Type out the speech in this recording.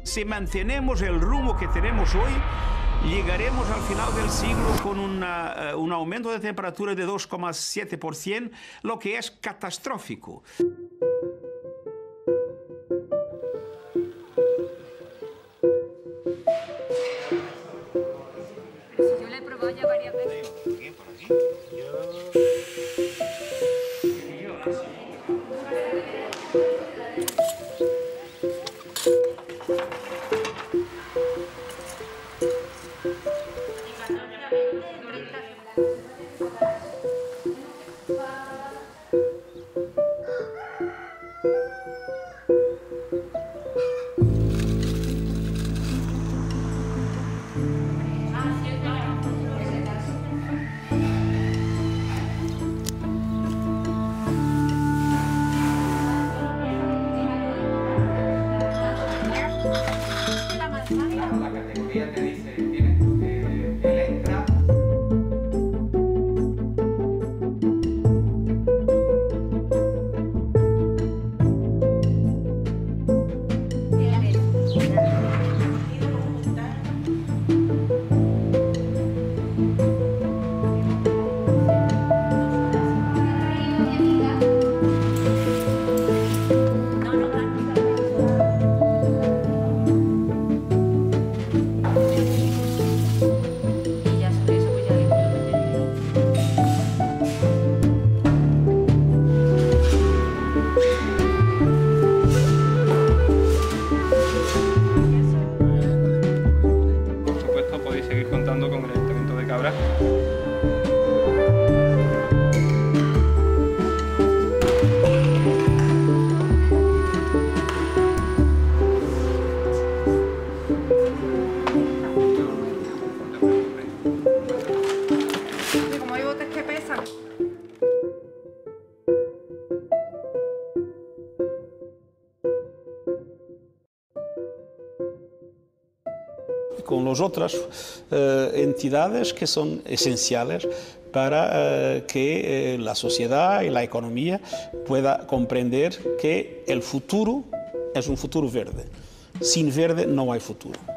Si mantenemos el rumbo que tenemos hoy, llegaremos al final del siglo con un aumento de temperatura de 2,7%, lo que es catastrófico. Yo la he probado ya varias veces. La categoría te dice, tiene el extra. Podéis seguir contando con el Ayuntamiento de Cabra. Como hay botes que pesan. Con las otras entidades que son esenciales para que la sociedad y la economía pueda comprender que el futuro es un futuro verde. Sin verde no hay futuro.